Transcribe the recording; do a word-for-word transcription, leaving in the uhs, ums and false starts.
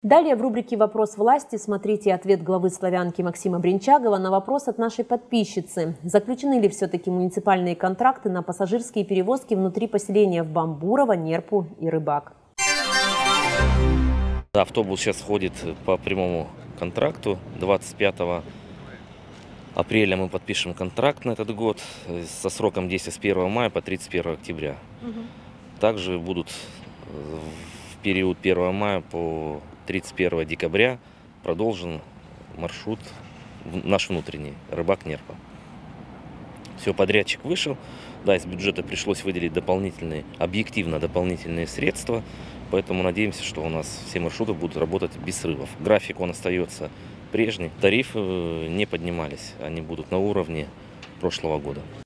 Далее в рубрике «Вопрос власти» смотрите ответ главы Славянки Максима Бринчагова на вопрос от нашей подписчицы. Заключены ли все-таки муниципальные контракты на пассажирские перевозки внутри поселения в Бамбурово, Нерпу и Рыбак? Автобус сейчас ходит по прямому контракту. двадцать пятого апреля мы подпишем контракт на этот год со сроком действия с первого мая по тридцать первое октября. Угу. Также будут в период первого мая по тридцать первое декабря продолжен маршрут наш внутренний, Рыбак-Нерпа. Все, подрядчик вышел, да, из бюджета пришлось выделить дополнительные, объективно дополнительные средства, поэтому надеемся, что у нас все маршруты будут работать без срывов. График он остается прежний, тарифы не поднимались, они будут на уровне прошлого года.